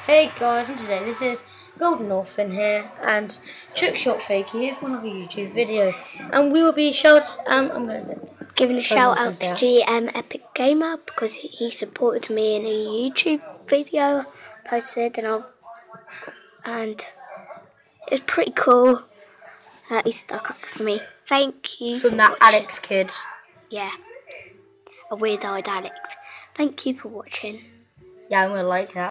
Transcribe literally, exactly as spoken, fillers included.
Hey guys, and today this is Golden Orphan here and Trickshot Fakie here for another YouTube video, and we will be shout um I'm going to giving a shout out to G M Epic Gamer because he supported me in a YouTube video posted, and I'll, and it's pretty cool that he stuck up for me. Thank you from that watching. Alex kid. Yeah, a weird-eyed Alex. Thank you for watching. Yeah, I'm gonna like that.